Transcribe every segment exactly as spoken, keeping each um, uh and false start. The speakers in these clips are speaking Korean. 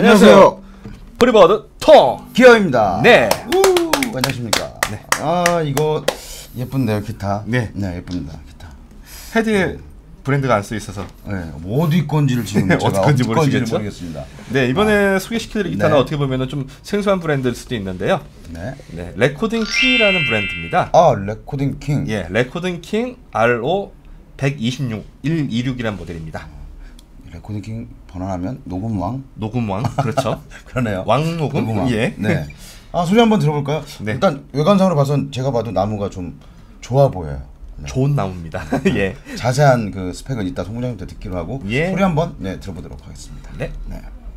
안녕하세요. 프리버드 톰 기어입니다. 네. 우, 안녕하십니까. 네. 아 이거 예쁜데요 기타. 네. 네 예쁩니다 기타. 헤드에 브랜드가 안 쓰여 있어서 네. 어디 건지를 지금 어디 제가 건지 어디 모르시겠죠? 모르겠습니다. 네 이번에 아. 소개시켜드릴 기타는 네. 어떻게 보면은 좀 생소한 브랜드일 수도 있는데요. 네. 네 레코딩 킹이라는 브랜드입니다. 아 레코딩 킹. 예, 레코딩 킹 알오 백이십육 백이십육이라는 모델입니다. 레코딩 킹 번안하면 녹음왕. 녹음왕 그렇죠. 그러네요. 왕녹음. 녹음왕. 예. 네. 아 소리 한번 들어볼까요? 네. 일단 외관상으로 봐선 제가 봐도 나무가 좀 좋아 보여요. 네. 좋은 나무입니다. 예. 자세한 그 스펙은 이따 송장님한테 듣기로 하고 예. 소리 한번 네 들어보도록 하겠습니다. 네. 네.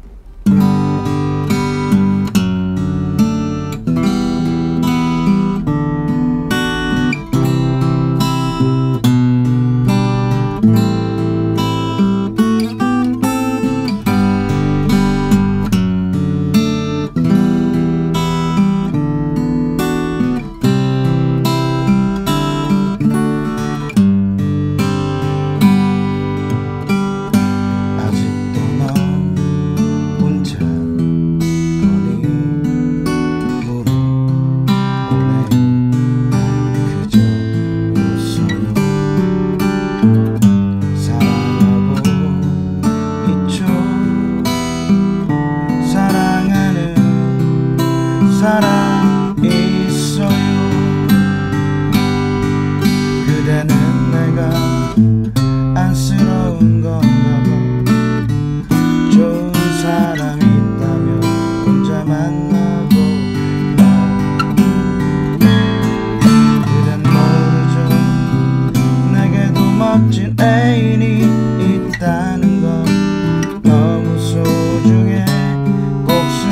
멋진 애인이 있다는 건 너무 소중해 꼭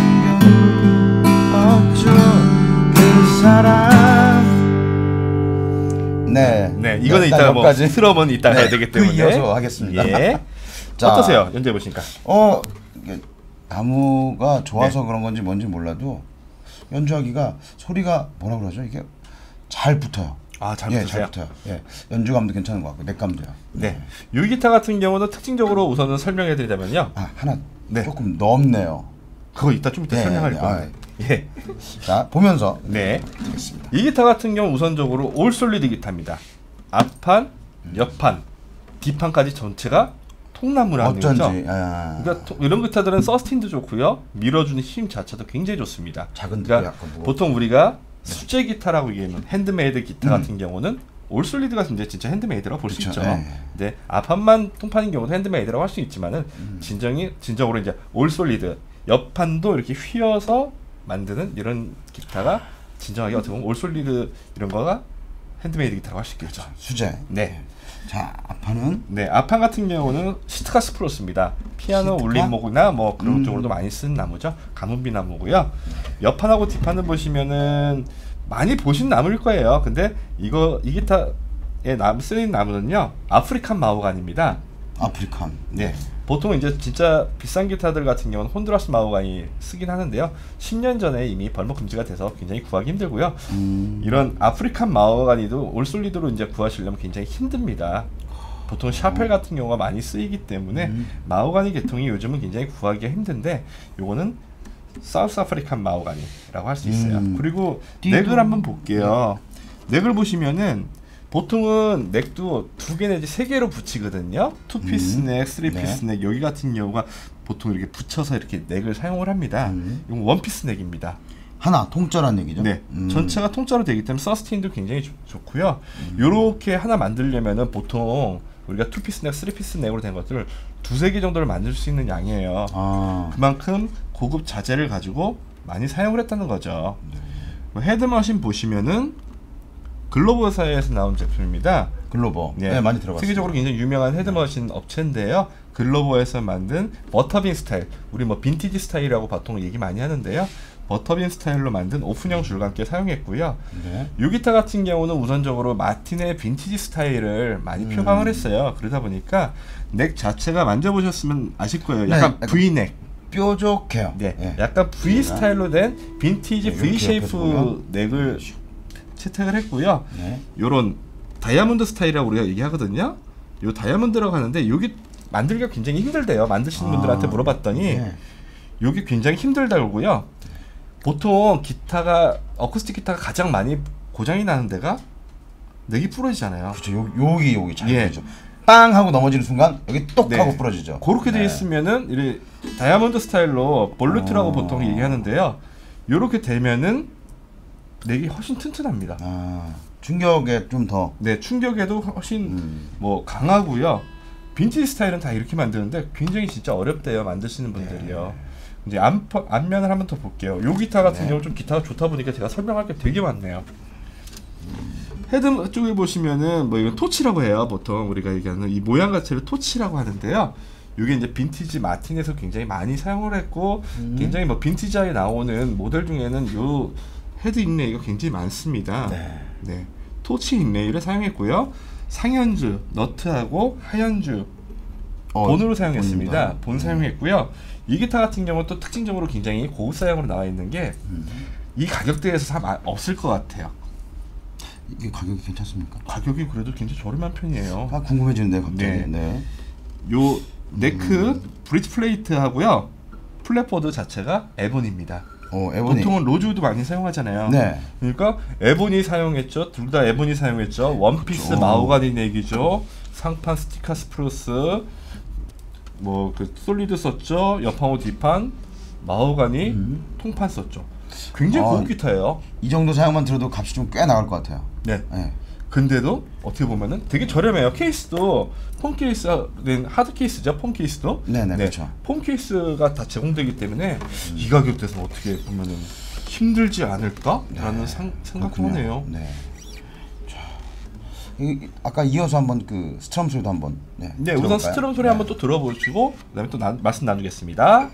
숨겨두었죠 그 사람. 네, 네 이거는 이따가 뭐 트럼은 이따가 네, 해야 되기 때문에 그 이어서 하겠습니다. 예. 자, 어떠세요? 연주해 보시니까. 어 이게 나무가 좋아서 네. 그런 건지 뭔지 몰라도 연주하기가 소리가 뭐라 그러죠? 이게 잘 붙어요. 아, 잘 예, 붙으세요? 잘 붙어요. 예, 연주감도 괜찮은 것 같고 넥감도요. 네, 이 기타 같은 경우는 특징적으로 우선은 설명해드리자면요. 아 하나 네. 조금 넓네요. 그거 이따 좀 이따 네, 설명할 네, 거예요. 아, 예. 자 보면서 네. 하겠습니다. 이 기타 같은 경우 우선적으로 올 솔리드 기타입니다. 앞판, 옆판, 뒷판까지 전체가 통나무라는 거죠. 어쩐지. 아. 그러니까 토, 이런 기타들은 서스틴도 좋고요, 밀어주는 힘 자체도 굉장히 좋습니다. 작은 그러니까 약간 뭐. 보통 우리가 수제 기타라고 얘기하는 핸드메이드 기타 음. 같은 경우는 올 솔리드가 이제 진짜 핸드메이드라고 볼 수 있죠. 네. 근데 앞판만 통판인 경우도 핸드메이드라고 할 수 있지만은 음. 진정이 진정으로 이제 올 솔리드 옆판도 이렇게 휘어서 만드는 이런 기타가 진정하게 어떻게 보면 올 솔리드 이런 거가 핸드메이드 기타라고 할 수 있겠죠. 수제. 네. 자 앞판은 네, 앞판 같은 경우는 시트카스 플러스입니다. 피아노 시트카? 울림목이나 뭐 그런 음. 쪽으로도 많이 쓰는 나무죠. 가문비 나무고요. 옆판하고 뒷판을 보시면은 많이 보신 나무일 거예요. 근데 이거 이 기타에 남 쓰인 나무는요, 아프리칸 마호가니입니다. 아프리칸. 네. 보통 이제 진짜 비싼 기타들 같은 경우는 혼두라스 마호가니 쓰긴 하는데요. 십 년 전에 이미 벌목 금지가 돼서 굉장히 구하기 힘들고요. 음. 이런 아프리칸 마호가니도 올 솔리드로 이제 구하시려면 굉장히 힘듭니다. 보통 샤펠 같은 경우가 많이 쓰이기 때문에 음. 마호가니 계통이 요즘은 굉장히 구하기가 힘든데, 요거는 사우스 아프리칸 마호가니라고 할 수 있어요. 음. 그리고 띠도. 넥을 한번 볼게요. 넥을 보시면은 보통은 넥도 두 개 내지 세 개로 붙이거든요. 투 피스 음. 넥, 쓰리 네. 피스 넥. 여기 같은 경우가 보통 이렇게 붙여서 이렇게 넥을 사용을 합니다. 음. 이건 원 피스 넥입니다. 하나 통짜란 얘기죠. 네, 음. 전체가 통짜로 되기 때문에 서스틴도 굉장히 좋, 좋고요. 요렇게 하나 만들려면은 보통 우리가 투 피스 넥, 쓰리 피스 넥으로 된 것들을 두세 개 정도를 만들 수 있는 양이에요. 아. 그만큼 고급 자재를 가지고 많이 사용을 했다는 거죠. 네. 헤드머신 보시면은 글로버 회사에서 나온 제품입니다. 글로버. 네, 네, 많이 들어봤어요. 세계적으로 굉장히 유명한 헤드머신 업체인데요. 글로버에서 만든 버터빈 스타일, 우리 뭐 빈티지 스타일이라고 보통 얘기 많이 하는데요. 버터빈 스타일로 만든 오픈형 줄과 함께 사용했고요. 네. 이 기타 같은 경우는 우선적으로 마틴의 빈티지 스타일을 많이 음. 표방을 했어요. 그러다 보니까 넥 자체가 만져보셨으면 아실 거예요. 네, 약간 약간 V넥. 뾰족해요. 네, 예. 약간 V 스타일로 된 빈티지 네, V 이렇게 옆에서 쉐이프 보면. 넥을 채택을 했고요. 네. 요런 다이아몬드 스타일이라고 우리가 얘기하거든요. 요 다이아몬드라고 하는데 여기 만들기가 굉장히 힘들대요. 만드시는 아, 분들한테 물어봤더니 네. 요게 굉장히 힘들다고요. 보통 기타가 어쿠스틱 기타가 가장 많이 고장이 나는 데가 넥이 부러지잖아요. 그렇죠. 요, 여기 여기 잘 예. 부러져. 빵 하고 넘어지는 순간 여기 똑 네. 하고 부러지죠. 그렇게 돼 네. 있으면은 이 다이아몬드 스타일로 볼루트라고 어. 보통 얘기하는데요. 요렇게 되면은 넥이 훨씬 튼튼합니다. 아, 충격에 좀 더. 네, 충격에도 훨씬 음. 뭐 강하고요. 빈티지 스타일은 다 이렇게 만드는데 굉장히 진짜 어렵대요, 만드시는 분들이요. 네. 이제 앞, 앞면을 한번 더 볼게요. 요 기타 같은 네. 경우 좀 기타가 좋다 보니까 제가 설명할 게 되게 많네요. 헤드 쪽에 보시면은 뭐 이건 토치라고 해요. 보통 우리가 얘기하는 이 모양 자체를 토치라고 하는데요. 이게 이제 빈티지 마틴에서 굉장히 많이 사용을 했고 음. 굉장히 뭐 빈티지에 나오는 모델 중에는 요 헤드 인레이가 굉장히 많습니다. 네. 네, 토치 인레이를 사용했고요. 상현주, 너트하고 하현주 어, 본으로 사용했습니다. 본입니다. 본 사용했고요. 이 기타 같은 경우는 또 특징적으로 굉장히 고급 사양으로 나와 있는 게 이 음. 가격대에서 참 아- 없을 것 같아요. 이게 가격이 괜찮습니까? 가격이 그래도 굉장히 저렴한 편이에요. 아, 궁금해지는데 갑자기. 네. 네. 요 네크 브릿지 플레이트 하고요. 플랫보드 자체가 에본입니다. 어, 에보니. 보통은 로즈우드 많이 사용하잖아요. 네. 그러니까 에본이 사용했죠. 둘 다 에본이 사용했죠. 원피스 그렇죠. 마호가니 넥이죠. 상판 스티카 스프루스, 뭐 그 솔리드 썼죠. 옆판하고 뒷판 마호가니 음. 통판 썼죠. 굉장히 아. 고급 기타예요. 이 정도 사양만 들어도 값이 좀 꽤 나갈 것 같아요. 네. 네. 근데도 어떻게 보면은 되게 저렴해요. 케이스도 폼 케이스는 하드 케이스죠. 폼 케이스도. 네네, 그렇죠. 폼 케이스가 다 제공되기 때문에 음. 이 가격대에서 어떻게 보면은 힘들지 않을까라는 네, 상, 생각도 그렇군요. 하네요. 네. 자, 이, 아까 이어서 한번 그 스트럼 소리도 한번. 네. 네, 우선 들어볼까요? 스트럼 소리 네. 한번 또 들어보시고 그다음에 또 나, 말씀 나누겠습니다.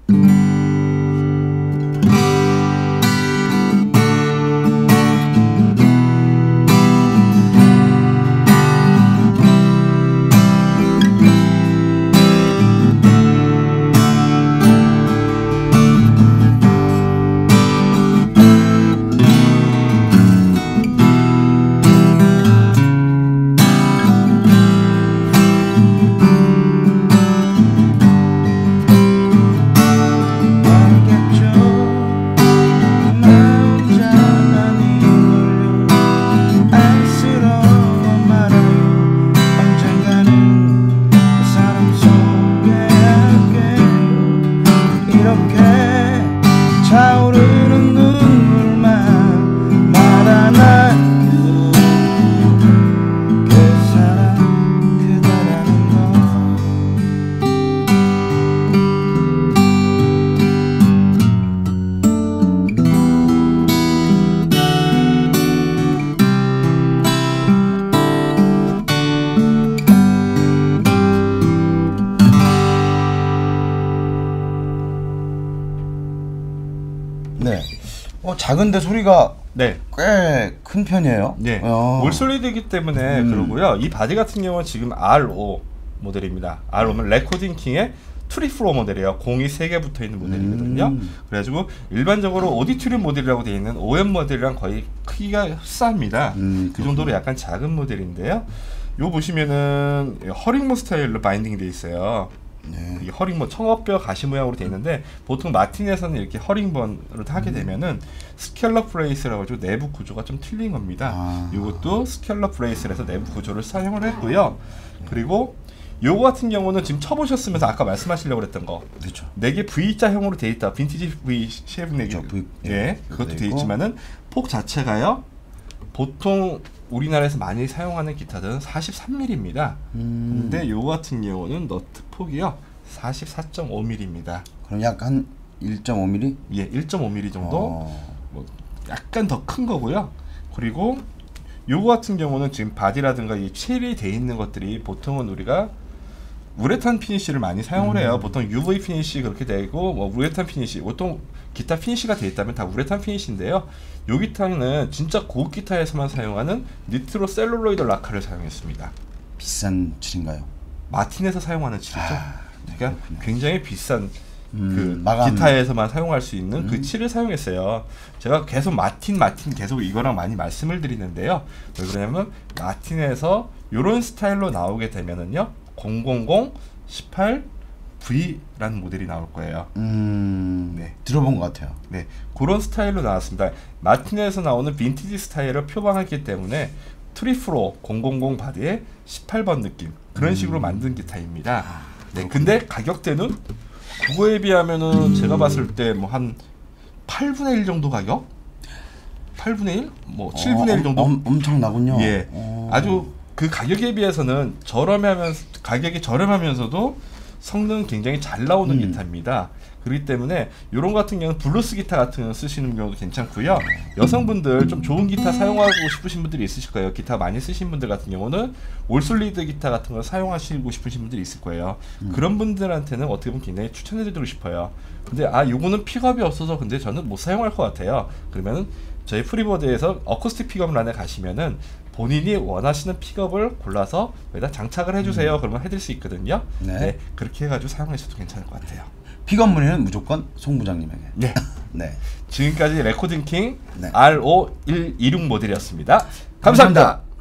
네. 어, 작은데 소리가 네. 꽤 큰 편이에요. 네. 어. 올솔리드이기 때문에 음. 그러고요. 이 바디 같은 경우는 지금 알오 모델입니다. 알오면 레코딩 킹의 트리플로 모델이에요. 공이 세 개 붙어 있는 모델이거든요. 음. 그래가지고 일반적으로 오디토리움 모델이라고 되어 있는 오엠 모델이랑 거의 크기가 흡사합니다. 음, 그 정도로 약간 작은 모델인데요. 요 보시면은 허링모 스타일로 바인딩이 되어 있어요. 네. 이 허링본 청어뼈 가시 모양으로 되어 있는데 보통 마틴에서는 이렇게 허링본으로 하게 되면은 스켈럽 브레이스라고 해서 내부 구조가 좀 틀린 겁니다. 아. 이것도 스켈럽 브레이스에서 내부 구조를 사용을 했고요. 그리고 요거 같은 경우는 지금 쳐보셨으면서 아까 말씀하시려고 그랬던 거 그렇죠. 넥이 V자형으로 되어 있다. 빈티지 V 쉐입 넥이 그렇죠. V, 예, 예, 그것도 그것도 되어 있고. 있지만은 폭 자체가요. 보통 우리나라에서 많이 사용하는 기타들은 사십삼 밀리미터입니다. 음. 근데 요거 같은 경우는 너트 폭이요 사십사 점 오 밀리미터입니다. 그럼 약 한 일 점 오 밀리미터? 예, 일 점 오 밀리미터 정도. 어. 뭐 약간 더 큰 거고요. 그리고 요거 같은 경우는 지금 바디라든가 이 칠이 돼 있는 것들이 보통은 우리가 우레탄 피니쉬를 많이 사용을 해요. 음. 보통 유브이 피니쉬 그렇게 되고 뭐 우레탄 피니쉬 보통 기타 피니쉬가 돼 있다면 다 우레탄 피니쉬인데요. 요 기타는 진짜 고급 기타에서만 사용하는 니트로 셀룰로이드 라카를 사용했습니다. 비싼 칠인가요? 마틴에서 사용하는 칠이죠. 아, 그러니까 그렇군요. 굉장히 비싼 음, 그 마감. 기타에서만 사용할 수 있는 음. 그 칠을 사용했어요. 제가 계속 마틴 마틴 계속 이거랑 많이 말씀을 드리는데요. 왜 그러냐면 마틴에서 이런 스타일로 나오게 되면은요 공공공, 십팔, V라는 모델이 나올 거예요. 음, 네. 들어본 것 같아요. 네, 그런 스타일로 나왔습니다. 마틴에서 나오는 빈티지 스타일을 표방했기 때문에 트리프로 공공공 바디에 십팔 번 느낌 그런 식으로 만든 기타입니다. 네, 근데 가격대는 그거에 비하면은 제가 봤을 때 뭐 한 팔분의 일 정도 가격? 팔분의 일? 뭐 칠분의 일 정도? 어, 엄, 엄청나군요. 예, 어. 아주 그 가격에 비해서는 저렴하면서 가격이 저렴하면서도 성능 굉장히 잘 나오는 음. 기타입니다. 그렇기 때문에 이런 같은 경우는 블루스 기타 같은 경우 쓰시는 경우도 괜찮고요. 여성분들 좀 좋은 기타 사용하고 싶으신 분들이 있으실 거예요. 기타 많이 쓰신 분들 같은 경우는 올솔리드 기타 같은 걸 사용하시고 싶으신 분들이 있을 거예요. 음. 그런 분들한테는 어떻게 보면 굉장히 추천해드리고 싶어요. 근데 아 요거는 픽업이 없어서 근데 저는 못 사용할 것 같아요. 그러면은 저희 프리버드에서 어쿠스틱 픽업란에 가시면은 본인이 원하시는 픽업을 골라서 여기다 장착을 해주세요. 음. 그러면 해드릴 수 있거든요. 네. 네, 그렇게 해가지고 사용하셔도 괜찮을 것 같아요. 픽업 문의는 무조건 송 부장님에게. 네. 네. 지금까지 레코딩 킹 네. 알 오 일이육 모델이었습니다. 감사합니다. 감사합니다.